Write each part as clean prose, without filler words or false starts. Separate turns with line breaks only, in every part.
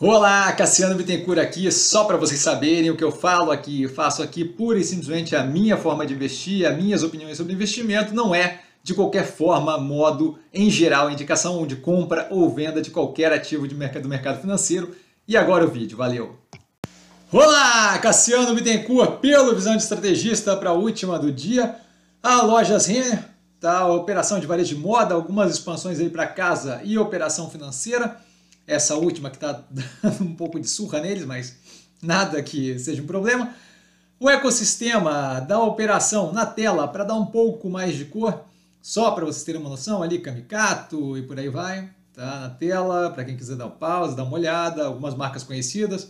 Olá, Cassiano Bittencourt aqui, só para vocês saberem o que eu falo aqui, faço aqui pura e simplesmente a minha forma de investir, as minhas opiniões sobre investimento, não é de qualquer forma, modo, em geral, indicação de compra ou venda de qualquer ativo do mercado financeiro. E agora o vídeo, valeu! Olá, Cassiano Bittencourt, pelo Visão de Estrategista para a última do dia. A Lojas Renner, tá? A operação de varejo de moda, algumas expansões aí para casa e operação financeira. Essa última que está dando um pouco de surra neles, mas nada que seja um problema. O ecossistema da operação na tela, para dar um pouco mais de cor, só para vocês terem uma noção, ali Camikato e por aí vai, tá na tela, para quem quiser dar um pause, dar uma olhada, algumas marcas conhecidas.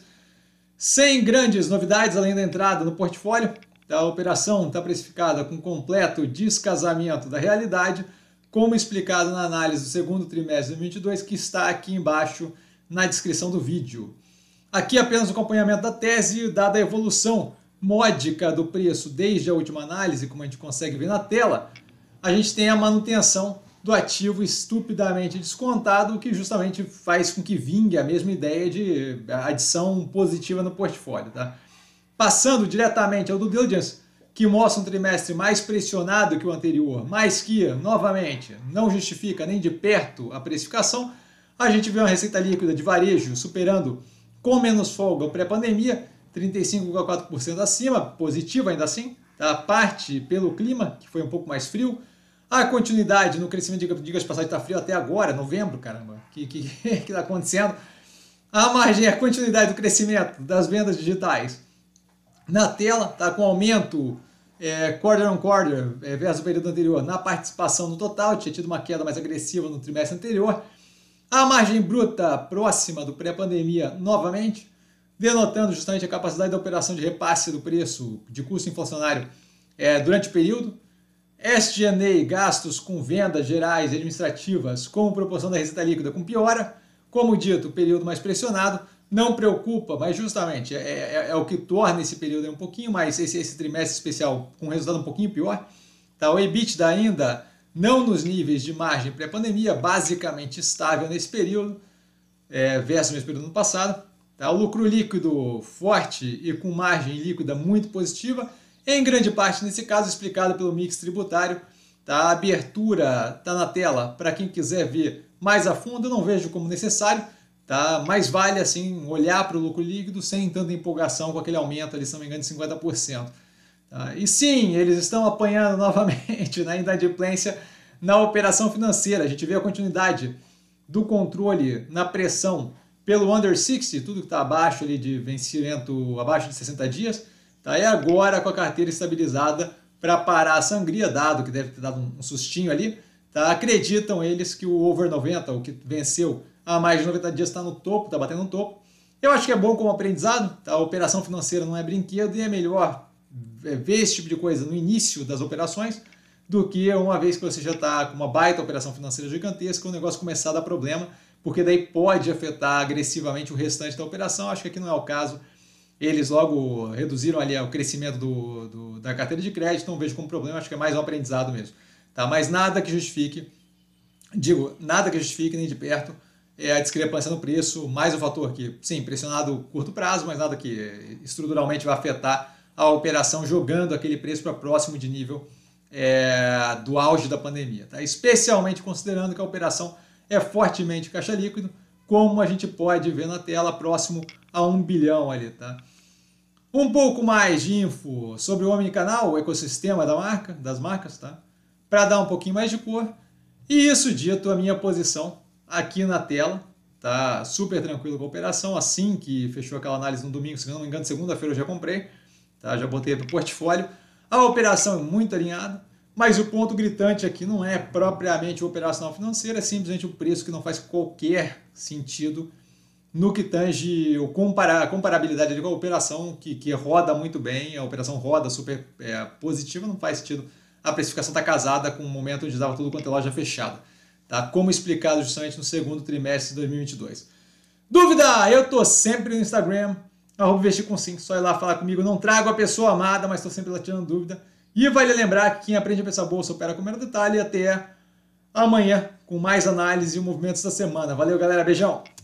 Sem grandes novidades além da entrada no portfólio, a operação está precificada com completo descasamento da realidade, como explicado na análise do segundo trimestre de 2022, que está aqui embaixo na descrição do vídeo. Aqui apenas o acompanhamento da tese, dada a evolução módica do preço desde a última análise, como a gente consegue ver na tela, a gente tem a manutenção do ativo estupidamente descontado, o que justamente faz com que vingue a mesma ideia de adição positiva no portfólio. Tá? Passando diretamente ao due diligence, que mostra um trimestre mais pressionado que o anterior, mas que, novamente, não justifica nem de perto a precificação, a gente vê uma receita líquida de varejo superando com menos folga o pré-pandemia, 35,4% acima, positiva ainda assim, tá? Parte pelo clima, que foi um pouco mais frio, a continuidade no crescimento, diga-se de passagem, está frio até agora, novembro, caramba, o que está acontecendo? A margem, a continuidade do crescimento das vendas digitais na tela, tá com aumento quarter on quarter versus o período anterior na participação no total, tinha tido uma queda mais agressiva no trimestre anterior. A margem bruta próxima do pré-pandemia novamente, denotando justamente a capacidade da operação de repasse do preço de custo inflacionário durante o período. SG&A, gastos com vendas gerais e administrativas, como proporção da receita líquida com piora. Como dito, o período mais pressionado. Não preocupa, mas justamente é o que torna esse período um pouquinho mais, esse trimestre especial com um resultado um pouquinho pior. Tá? O EBITDA ainda não nos níveis de margem pré-pandemia, basicamente estável nesse período, versus o mesmo período no passado. Tá? O lucro líquido forte e com margem líquida muito positiva, em grande parte nesse caso explicado pelo mix tributário. Tá? A abertura está na tela para quem quiser ver mais a fundo, eu não vejo como necessário. Tá? Mas vale assim olhar para o lucro líquido sem tanta empolgação com aquele aumento ali, se não me engano, de 50%. Tá? E sim, eles estão apanhando novamente na inadimplência na operação financeira. A gente vê a continuidade do controle na pressão pelo under 60, tudo que está abaixo ali de vencimento, abaixo de 60 dias. Tá? E agora com a carteira estabilizada para parar a sangria, dado que deve ter dado um sustinho ali. Tá? Acreditam eles que o over 90, o que venceu há mais de 90 dias, está no topo, está batendo no topo. Eu acho que é bom como aprendizado, tá? A operação financeira não é brinquedo e é melhor ver esse tipo de coisa no início das operações do que uma vez que você já está com uma baita operação financeira gigantesca, o negócio começar a dar problema, porque daí pode afetar agressivamente o restante da operação. Acho que aqui não é o caso. Eles logo reduziram ali o crescimento da carteira de crédito, não vejo como problema, acho que é mais um aprendizado mesmo. Tá? Mas nada que justifique, nada que justifique nem de perto a discrepância no preço, mais o fator que, sim, pressionado curto prazo, mas nada que estruturalmente vai afetar a operação jogando aquele preço para próximo de nível do auge da pandemia. Tá? Especialmente considerando que a operação é fortemente caixa líquido, como a gente pode ver na tela, próximo a 1 bilhão ali. Tá? Um pouco mais de info sobre o omnicanal, o ecossistema das marcas, tá? Para dar um pouquinho mais de cor. E isso dito, a minha posição aqui na tela, tá super tranquilo com a operação, assim que fechou aquela análise no domingo, se não me engano, segunda-feira eu já comprei, tá? Já botei para o portfólio. A operação é muito alinhada, mas o ponto gritante aqui não é propriamente o operacional financeiro, é simplesmente o preço que não faz qualquer sentido no que tange a comparabilidade com a operação, que roda muito bem, a operação roda super positiva, não faz sentido. A precificação está casada com o momento onde estava tudo quanto é loja fechada. Tá? Como explicado justamente no segundo trimestre de 2022. Dúvida? Eu estou sempre no Instagram, @investircom5, só ir lá falar comigo. Não trago a pessoa amada, mas estou sempre lá tirando dúvida. E vale lembrar que quem aprende a pensar bolsa opera com o menor detalhe. Até amanhã com mais análise e movimentos da semana. Valeu, galera. Beijão!